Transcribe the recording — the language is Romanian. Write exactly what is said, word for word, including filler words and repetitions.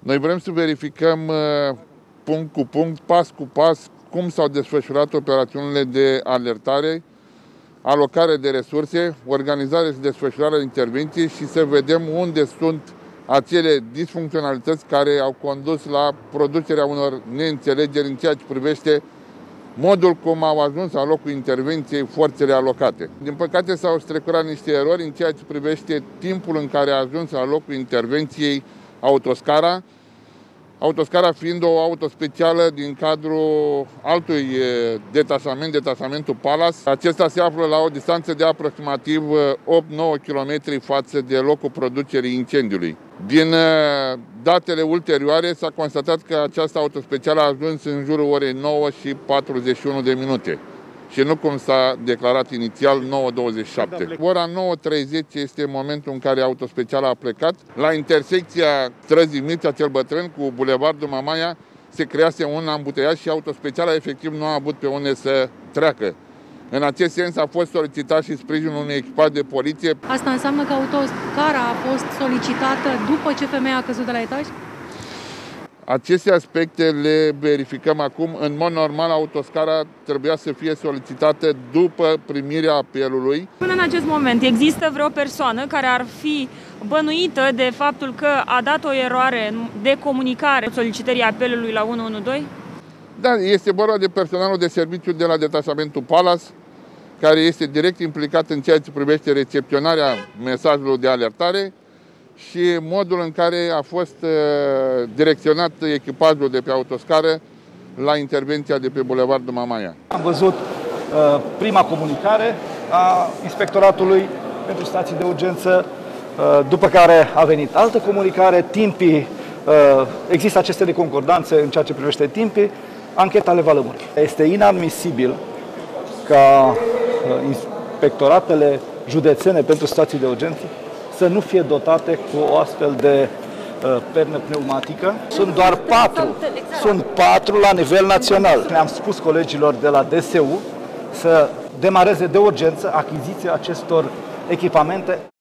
Noi vrem să verificăm punct cu punct, pas cu pas, cum s-au desfășurat operațiunile de alertare, alocare de resurse, organizare și desfășurarea intervenției și să vedem unde sunt acele disfuncționalități care au condus la producerea unor neînțelegeri în ceea ce privește modul cum au ajuns la locul intervenției forțele alocate. Din păcate s-au strecurat niște erori în ceea ce privește timpul în care a ajuns la locul intervenției autoscara, autoscara fiind o autospecială din cadrul altui detașament, detașamentul Palace. Acesta se află la o distanță de aproximativ opt nouă kilometri față de locul producerii incendiului. Din datele ulterioare s-a constatat că această autospecială a ajuns în jurul orei nouă și patruzeci și unu de minute. Și nu cum s-a declarat inițial, nouă douăzeci și șapte. Ora nouă treizeci este momentul în care autospeciala a plecat. La intersecția străzii Mircea cel Bătrân cu Bulevardul Mamaia se crease un ambuteiaj și autospeciala efectiv nu a avut pe unde să treacă. În acest sens a fost solicitat și sprijinul unui echipaj de poliție. Asta înseamnă că autoscara a fost solicitată după ce femeia a căzut de la etaj? Aceste aspecte le verificăm acum. În mod normal, autoscara trebuia să fie solicitată după primirea apelului. Până în acest moment, există vreo persoană care ar fi bănuită de faptul că a dat o eroare de comunicare solicitării apelului la unu unu doi? Da, este vorba de personalul de serviciu de la detașamentul Palace, care este direct implicat în ceea ce privește recepționarea mesajului de alertare și modul în care a fost direcționat echipajul de pe autoscară la intervenția de pe Bulevardul Mamaia. Am văzut uh, prima comunicare a Inspectoratului pentru Stații de Urgență, uh, după care a venit altă comunicare, timpii, uh, există aceste neconcordanțe în ceea ce privește timpii, ancheta le va lămuri. Este inadmisibil ca uh, inspectoratele județene pentru stații de urgență să nu fie dotate cu o astfel de uh, pernă pneumatică. Sunt doar patru, sunt patru la nivel național. Ne-am spus colegilor de la D S U să demareze de urgență achiziția acestor echipamente.